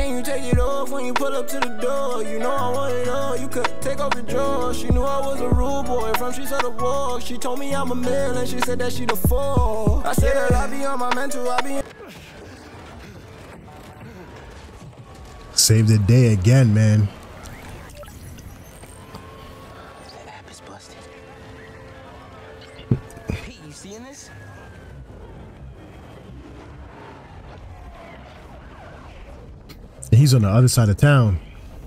can you take it off when you pull up to the door? You know I want it all, you could take off your drawers. She knew I was a rude boy from streets of the walk. She told me I'm a man and she said that she the four. I said that I be on my mental, I be... Save the day again, man. That app is busted. Pete, you seeing this? He's on the other side of town.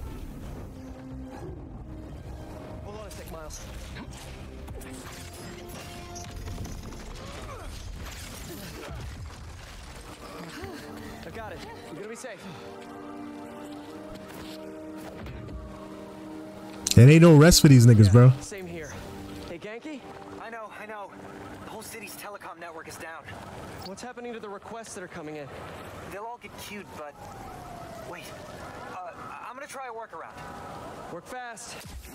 Hold on a sec, Miles. I got it. We're gonna be safe. There ain't no rest for these niggas, bro. Same here. Hey, Ganke? I know. The whole city's telecom network is down. What's happening to the requests that are coming in? They'll all get queued, but... Wait. I'm gonna try a workaround. Work fast.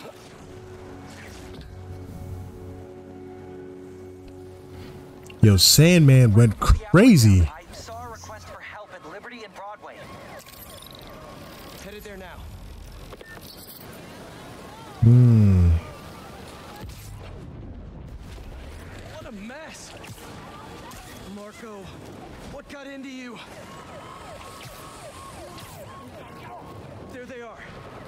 Yo, Sandman went crazy. I saw a request for help at Liberty and Broadway. Headed there now. What a mess. Marco, what got into you? There they are.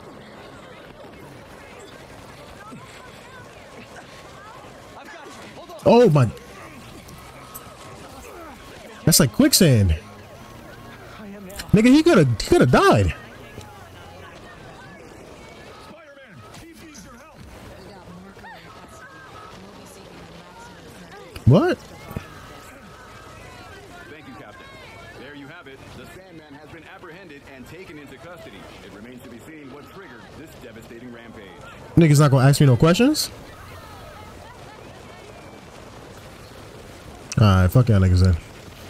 I've got you. Hold on. Oh my. That's like quicksand. I am now. Nigga, he could have died. Spider-Man, Chief needs your help. We got Marco in custody. We'll be seeking the maximum. What? Thank you, Captain. There you have it. The Sandman has been apprehended and taken into custody. It remains to be seen what triggered this devastating rampage. Niggas not gonna ask me no questions? Alright, fuck y'all niggas then.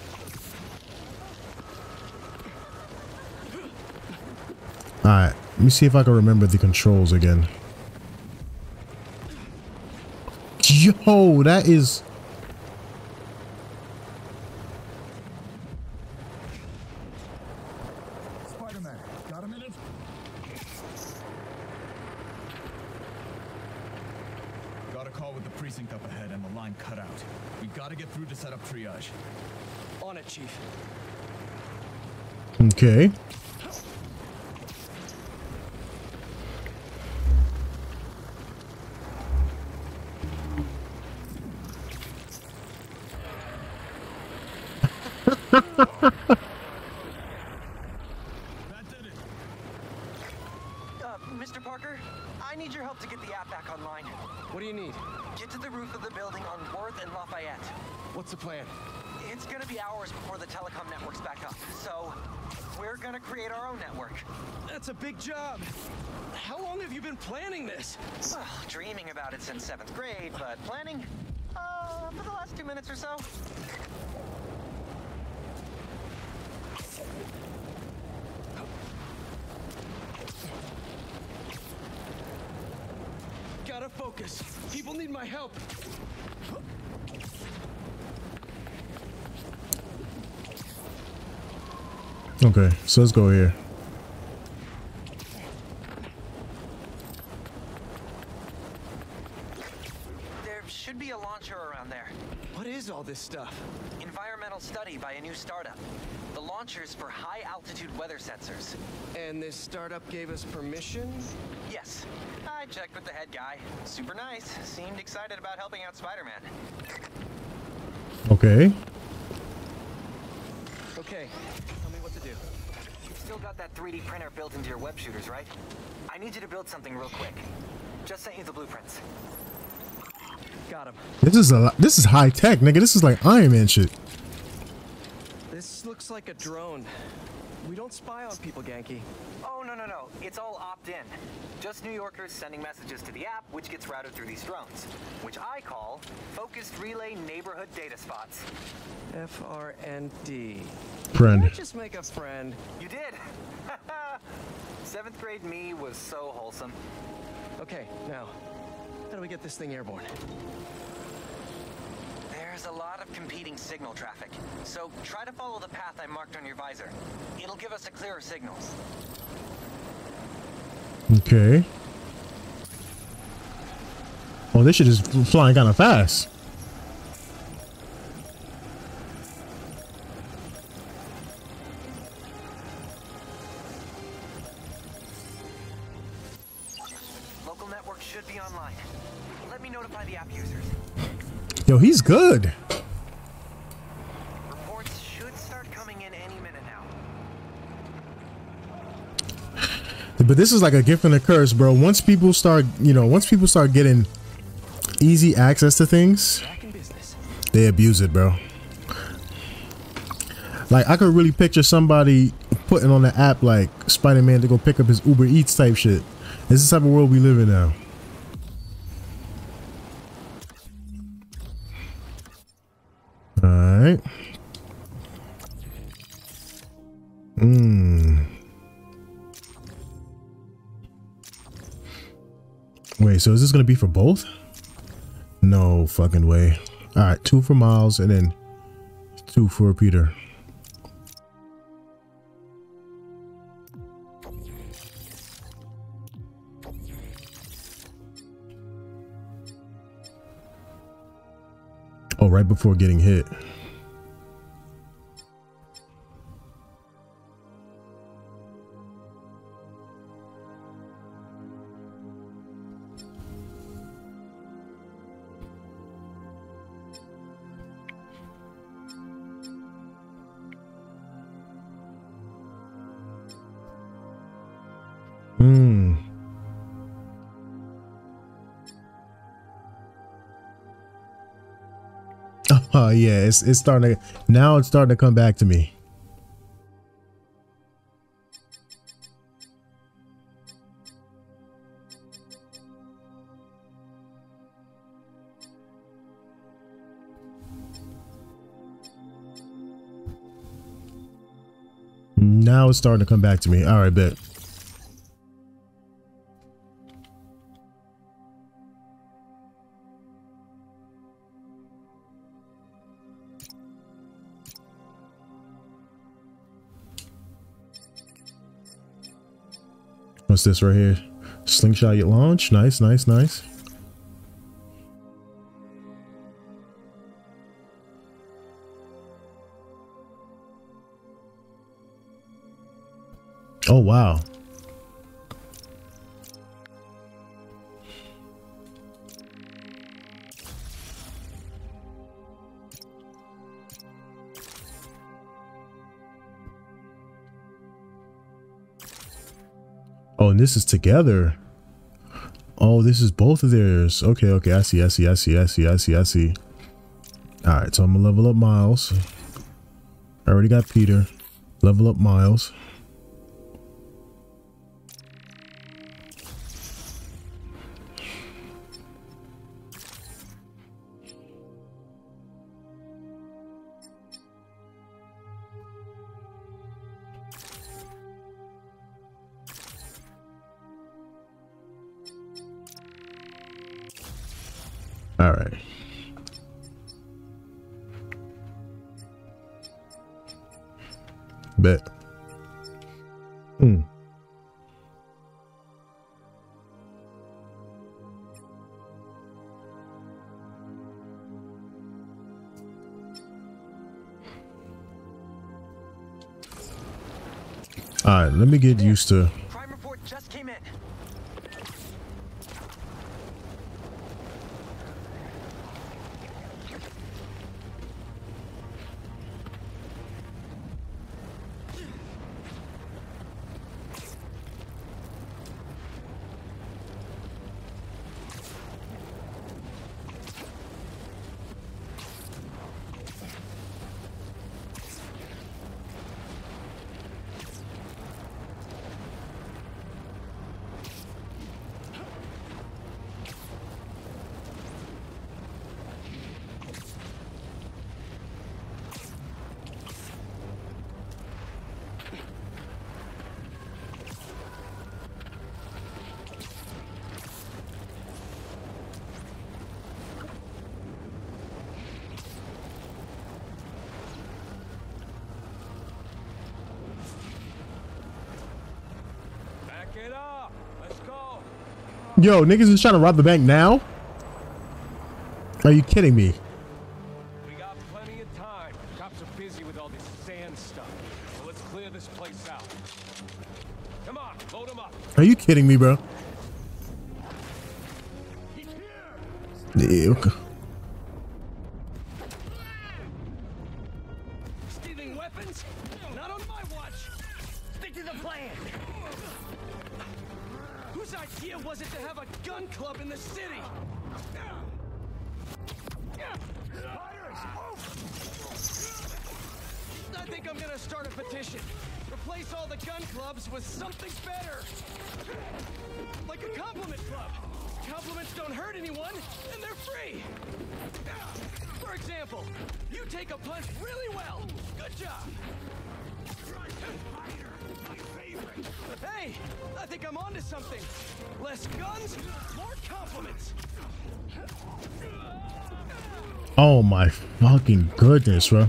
Alright, let me see if I can remember the controls again. Yo, that is... Spider-Man, got a minute? Got a call with the precinct up ahead and the line cut out. We gotta get through to set up triage. On it, Chief. Okay. That did it. Mr. Parker, I need your help to get the app back online. What do you need? Get to the roof of the building on Worth and Lafayette. What's the plan? It's gonna be hours before the telecom network's back up, so we're gonna create our own network. That's a big job. How long have you been planning this? Well, dreaming about it since 7th grade, but planning? For the last 2 minutes or so. Gotta focus. People need my help. Okay, so let's go here. There should be a launcher around there. What is all this stuff? Environmental study by a new startup. The launcher's for high-altitude weather sensors. And this startup gave us permission? Yes. I checked with the head guy. Super nice. Seemed excited about helping out Spider-Man. Okay. Okay, tell me what to do. You've still got that 3D printer built into your web shooters, right? I need you to build something real quick. Just sent you the blueprints. Got him. This is high tech, nigga. This is like Iron Man shit. This looks like a drone. We don't spy on people, Ganke. Oh, no. It's all opt-in. Just New Yorkers sending messages to the app, which gets routed through these drones, which I call Focused Relay Neighborhood Data Spots. FRND. Friend. Did I just make a friend? You did! 7th grade me was so wholesome. Okay, now, how do we get this thing airborne? There's There's a lot of competing signal traffic, so try to follow the path I marked on your visor. It'll give us a clearer signal. Okay. Oh, this shit is flying kind of fast. Local network should be online. Let me notify the app users. Yo, he's good. Reports should start coming in any minute now. But this is like a gift and a curse, bro. Once people start, once people start getting easy access to things, Back in business. they abuse it, bro. Like, I could really picture somebody putting on the app like Spider-Man to go pick up his Uber Eats type shit. This is the type of world we live in now. Alright. Wait, so is this gonna be for both? No fucking way. Alright, 2 for Miles and then 2 for Peter. Oh, right before getting hit. Oh yeah, it's starting to, now it's starting to come back to me. Now it's starting to come back to me. All right, bet. What's this right here? Slingshot at launch. Nice, nice, nice. Oh, wow. Oh, and this is together. Oh, this is both of theirs. Okay, okay, I see. All right, so I'm gonna level up Miles. I already got Peter. Level up Miles. All right. Bet. All right, let me get used to. Crime report just came in. Get up. Let's go. Yo, niggas is trying to rob the bank now? Are you kidding me? We got plenty of time. Cops are busy with all this sand stuff. So let's clear this place out. Come on, load them up. Are you kidding me, bro? Yeah, okay. Stealing weapons? Not on my watch. Stick to the plan. Whose idea was it to have a gun club in the city? I think I'm gonna start a petition. Replace all the gun clubs with something better. Like a compliment club. Compliments don't hurt anyone, and they're free. For example, you take a punch really well. Good job. Hey, I think I'm onto something. Less guns, more compliments. Oh my fucking goodness, bro.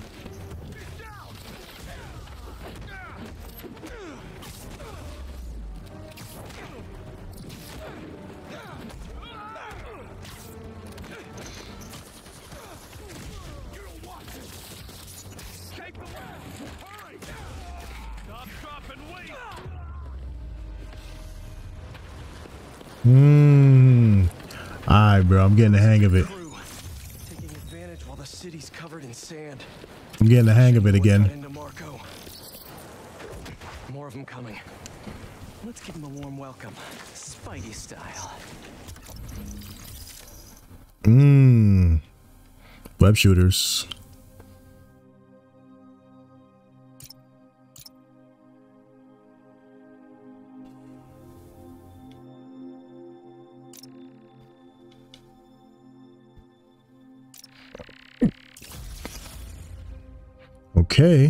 Alright, bro, I'm getting the hang of it. Taking advantage while the city's covered in sand. I'm getting the hang of it again. Into Marco. More of them coming. Let's give them a warm welcome, Spidey style. Web shooters. Okay.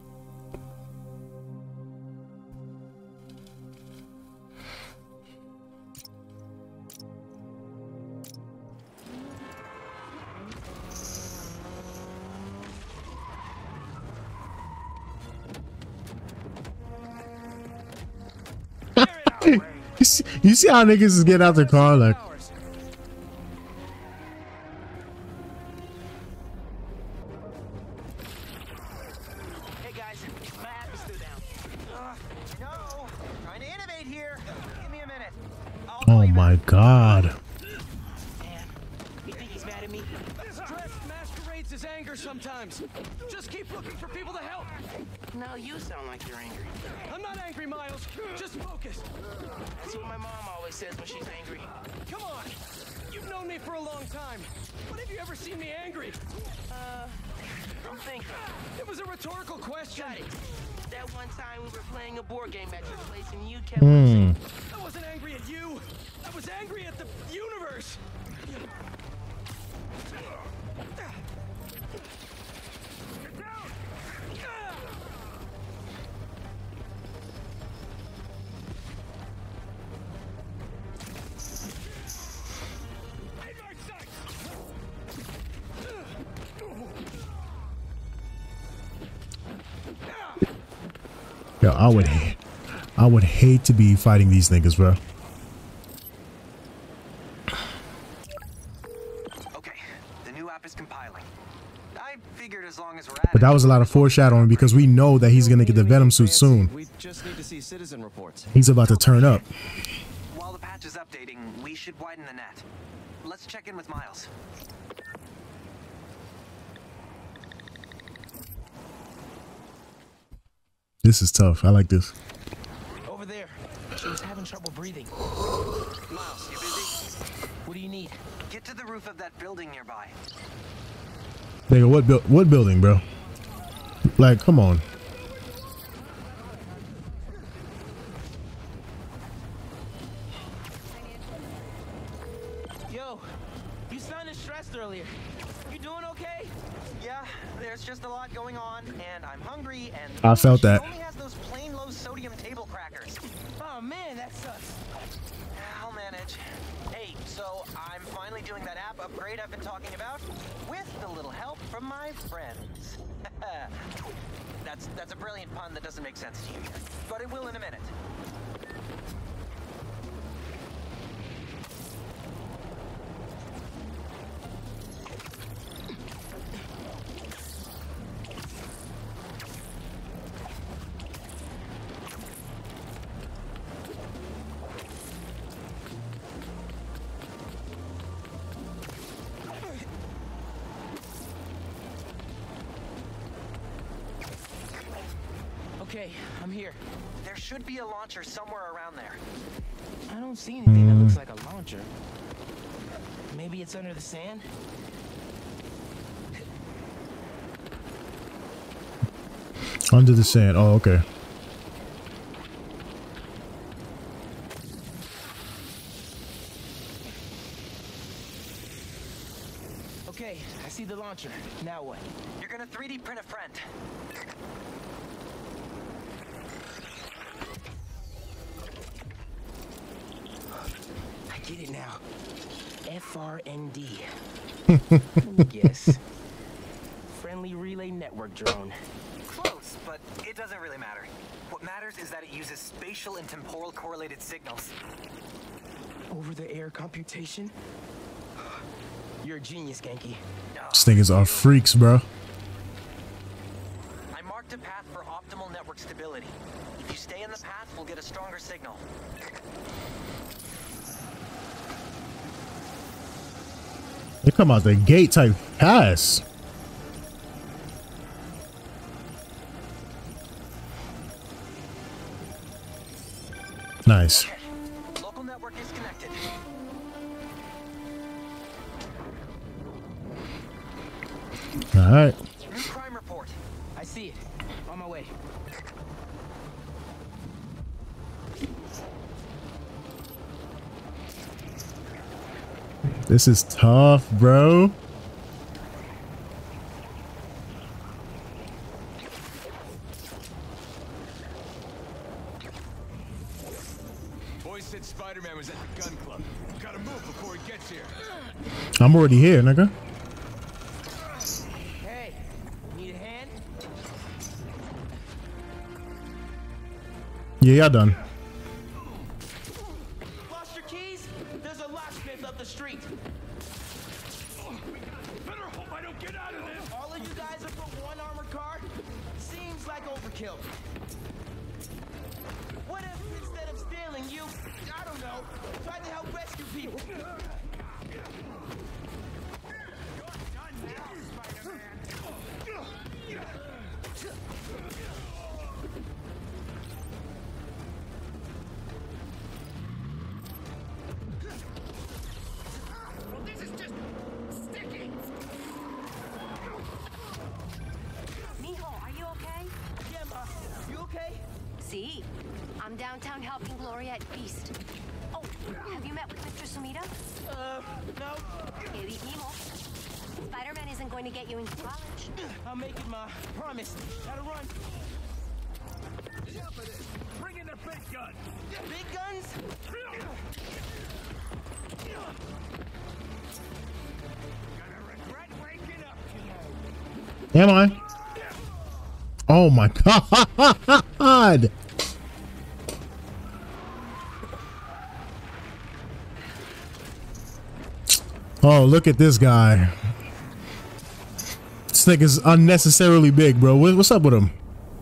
You see how niggas is getting out the car like. Hey guys, my app is still down. No, trying to innovate here. Give me a minute. Oh my god. Man, you think he's mad at me? Stress masquerades as anger sometimes. Just keep looking for people to help. No, you sound like you're angry. I'm not angry, Miles. Just focused. That's what my mom always says when she's angry. Come on. You've known me for a long time. When have you ever seen me angry? I'm thinking. It was a rhetorical question. Got it. That one time we were playing a board game at your place and you kept on saying, I wasn't angry at you. I was angry at the universe. Yo, I would hate to be fighting these niggas, bro. Okay, the new app is compiling. I figured as long as we're at But that was a lot of foreshadowing because we know that he's gonna get the Venom suit soon. We just need to see citizen reports. He's about to turn up. While the patch is updating, we should widen the net. Let's check in with Miles. This is tough. I like this. over there. She was having trouble breathing. Miles, you busy? What do you need? Get to the roof of that building nearby. Nigga, what building, bro? Like, come on. Yo, you sounded stressed earlier. You doing okay? Yeah, there's just a lot going on, and I'm hungry, and I felt that. She only has those plain low sodium table crackers. Oh man, that sucks. I'll manage. Hey, so I'm finally doing that app upgrade I've been talking about, with a little help from my friends. That's a brilliant pun that doesn't make sense to you yet, but it will in a minute. Okay, I'm here. There should be a launcher somewhere around there. I don't see anything that looks like a launcher. Maybe it's under the sand? Under the sand. Oh, okay. Okay, I see the launcher. Now what? You're gonna 3D print a friend. I get it now. FRND. Let me guess. Friendly Relay Network drone. Close, but it doesn't really matter. What matters is that it uses spatial and temporal correlated signals. Over-the-air computation? You're a genius, Genki. These niggas are freaks, bro. I marked a path for optimal network stability. If you stay in the path, we'll get a stronger signal. They come out the gate type pass. Nice. Local network is connected. All right. New crime report. I see it. On my way. This is tough, bro. Boys said Spider-Man was at the gun club. Gotta move before he gets here. I'm already here, nigga. Hey, need a hand? Yeah, y'all done. Lost your keys? There's a locksmith up the street. Better hope I don't get out of this. All of you guys are for one armored car? Seems like overkill. What if instead of stealing you, I don't know, tried to help rescue people? Mijo, are you okay? Yeah, Ma, you okay? See, I'm downtown helping Gloria at Feast. Oh, have you met with Mr. Sumida? No. Que dijimos. Spider-Man isn't going to get you into college. I'll make it, Ma. Promise. Gotta run. Bring in the big gun. Big guns? Gonna regret waking up tonight. Am I? Oh my god. Oh, look at this guy. This nigga's unnecessarily big, bro. What's up with him?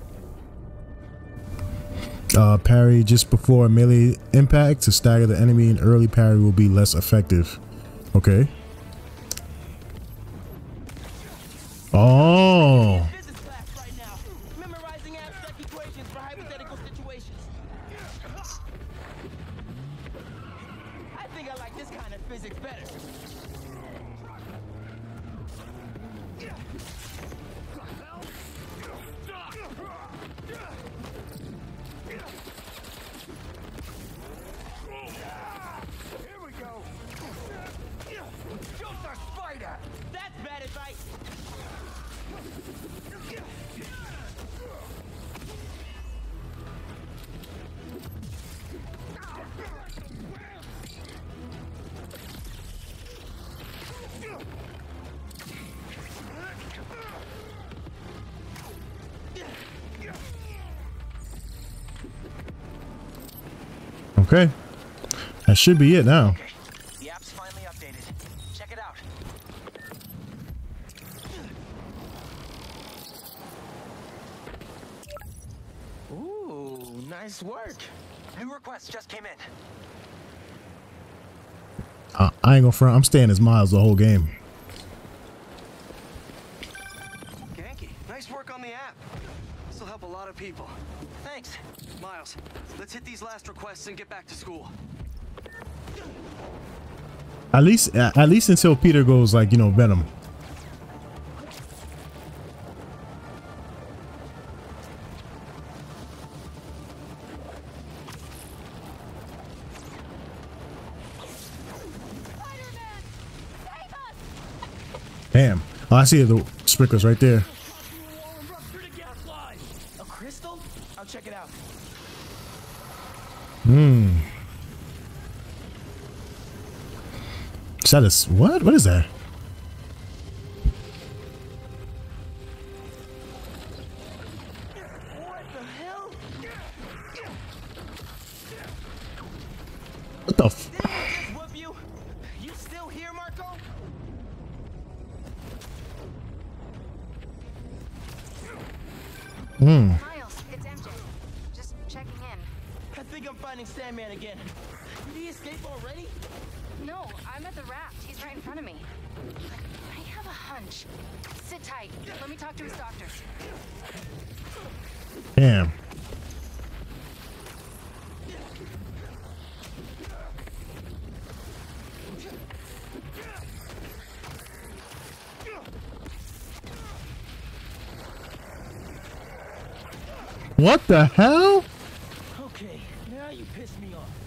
Parry just before a melee impact to stagger the enemy, and early parry will be less effective. Okay. Oh. Physics class right now. Memorizing abstract equations for hypothetical situations. I think I like this kind of physics better. Here we go. Shoot the spider. That's bad advice. Okay. That should be it now. The app's finally updated. Check it out. Ooh, nice work. New request just came in. I ain't gonna front. I'm staying as Miles the whole game. Genki, nice work on the app. This will help a lot of people. Miles, let's hit these last requests and get back to school. At least until Peter goes like, you know, Venom. Damn. Oh, I see the sprinklers right there. A crystal? I'll check it out. Is that a, what? What is that? What the hell? What the f? Didn't I just whoop you? You still here, Marco? Miles, it's MJ. Just checking in. I think I'm finding Sandman again. Did he escape already? No, I'm at the raft. He's right in front of me. I have a hunch. Sit tight. Let me talk to his doctors. Damn. What the hell? Okay, now you pissed me off.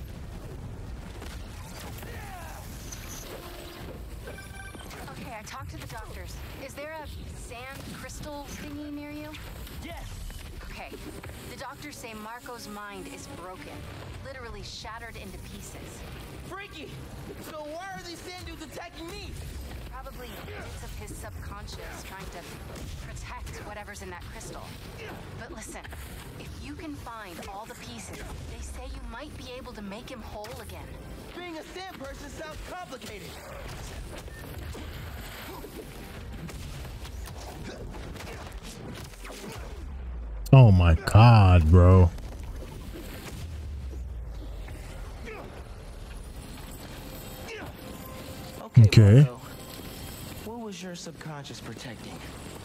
Okay, I talked to the doctors. Is there a sand crystal thingy near you? Yes. Okay. The doctors say Marco's mind is broken. Literally shattered into pieces. Freaky! So why are these sand dudes attacking me? Probably bits of his subconscious trying to protect whatever's in that crystal. But listen, if you can find all the pieces, they say you might be able to make him whole again. Being a sand person sounds complicated. Oh my god, bro. Okay. Marco, what was your subconscious protecting?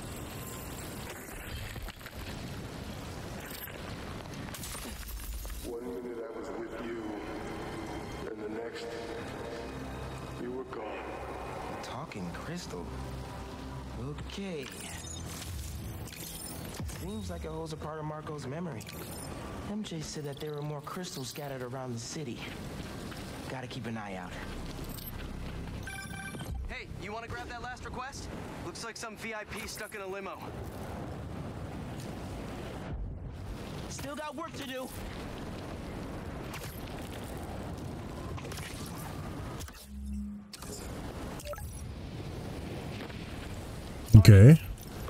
One minute I was with you, and the next, you were gone. Talking crystal. Okay. Seems like it holds a part of Marco's memory. MJ said that there were more crystals scattered around the city. Gotta keep an eye out. Hey, you want to grab that last request? Looks like some VIP stuck in a limo. Still got work to do. Okay.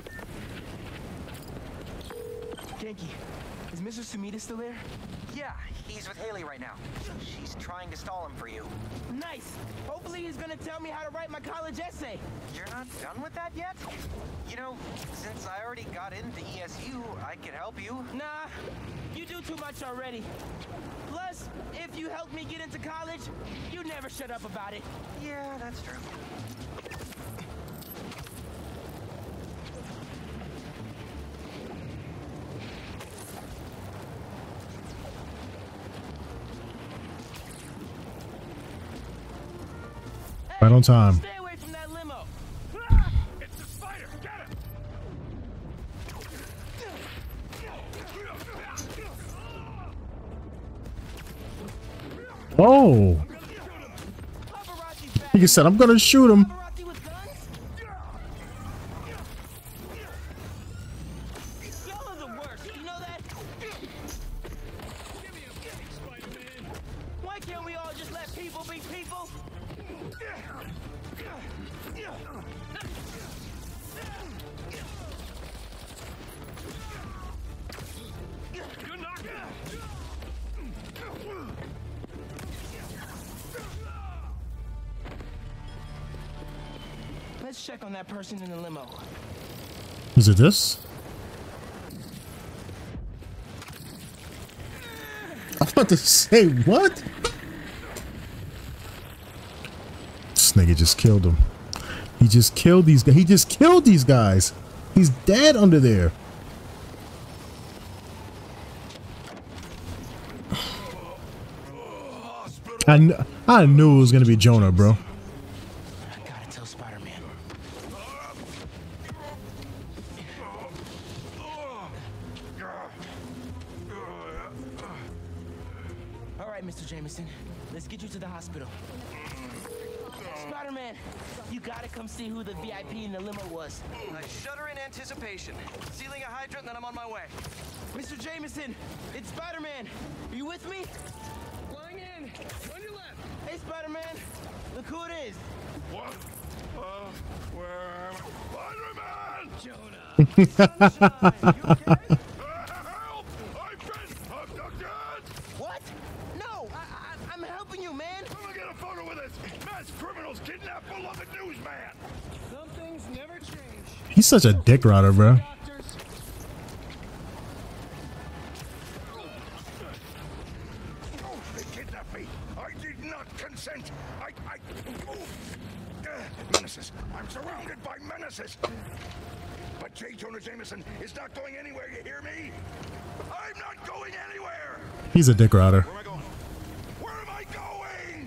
Genki, is Mr. Sumida still there? Yeah, he's with Haley right now. She's trying to stall him for you. Nice. Hopefully he's gonna tell me how to write my college essay. You're not done with that yet? You know, since I already got into ESU, I can help you. Nah, you do too much already. Plus, if you help me get into college, you never shut up about it. Yeah, that's true. Right on time. Stay away from that limo. It's the spider! Get him! Oh. Paparazzi's back. He said, I'm gonna shoot him. Paparazzi with guns? Y'all are the worst. You know that? Give me a break, Spider-Man! Why can't we all just let people be people? Good knock! Let's check on that person in the limo. Is it this? I was about to say, what? This nigga just killed him. He just killed these guys. He just killed these guys. He's dead under there. I knew it was gonna be Jonah, bro. I gotta tell Spider-Man. All right, Mr. Jameson, let's get you to the hospital. Spider-Man, you gotta come see who the VIP in the limo was. I shudder in anticipation. Sealing a hydrant, and then I'm on my way. Mr. Jameson, it's Spider-Man. Are you with me? Flying in. On your left. Hey, Spider-Man, look who it is. What? Where am I? Spider-Man! Jonah. Sunshine, you okay? Help! I've been abducted! What? No, I'm helping you, man. I'm gonna get a photo with this. Mass criminals kidnap beloved newsman. Some things never change. He's such a dick rider, bro. Doctors. Oh, they kidnapped me. I did not consent. Menaces. I'm surrounded by menaces. But J. Jonah Jameson is not going anywhere, you hear me? I'm not going anywhere! He's a dick rider. Where am I going? Where am I going?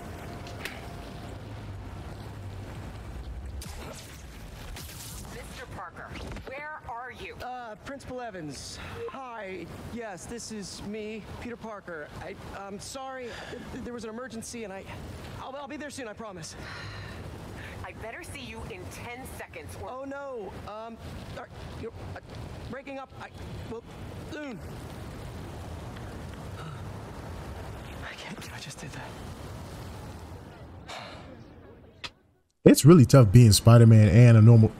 Mr. Parker, where are you? Principal Evans. Hi. Yes, this is me, Peter Parker. I'm sorry. There was an emergency, and I'll be there soon. I promise. I better see you in 10 seconds. Or Oh no. You're breaking up. Well, soon. I can't believe I just did that. It's really tough being Spider-Man and a normal.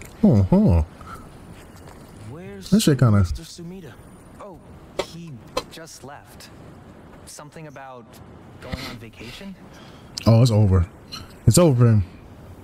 Where's That shit kinda. Mr. Sumida? Oh, he just left. Something about going on vacation? Oh, it's over. It's over for him.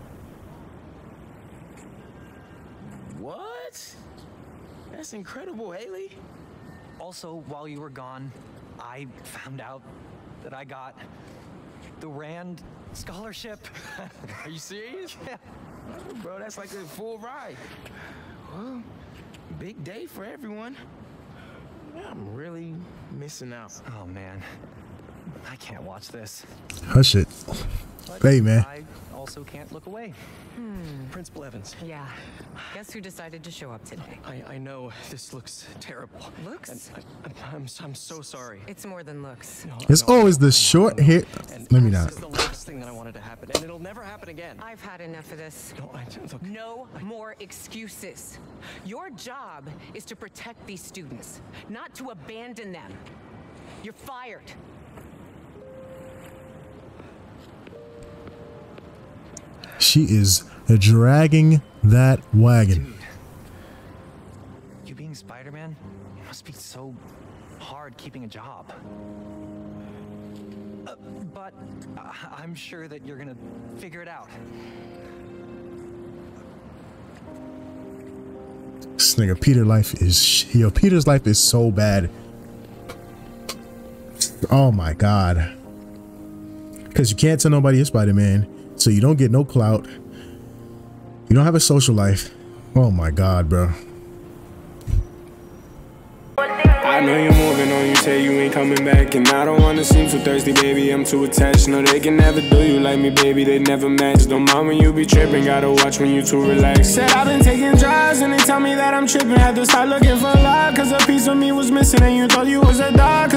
What? That's incredible, Haley. Also, while you were gone, I found out that I got the Rand scholarship. Are you serious? Yeah. Bro, that's like a full ride. Well, big day for everyone. I'm really missing out. Oh man, I can't watch this. Hush it. But Hey, man. I also can't look away. Principal Evans. Yeah. Guess who decided to show up today? I know this looks terrible. Looks? And I'm so sorry. It's more than looks. No, It's no, always the no, short no. hair. And Let me this not. is the last thing that I wanted to happen, and it'll never happen again. I've had enough of this. No, look. No more excuses. Your job is to protect these students, not to abandon them. You're fired. She is dragging that wagon. Dude, you being Spider-Man must be so hard keeping a job. But I'm sure that you're gonna figure it out. This nigga Peter's life is so bad. Oh my god. Because you can't tell nobody you're Spider-Man, so you don't get no clout. You don't have a social life. Oh my god, bro. I know you're moving on, you say you ain't coming back. And I don't wanna seem too thirsty, baby, I'm too attached. No, they can never do you like me, baby, they never match. Don't mind when you be tripping, gotta watch when you too relaxed. Said I've been taking drives and they tell me that I'm tripping. Had to start looking for love, cause a piece of me was missing and you thought you was a dog.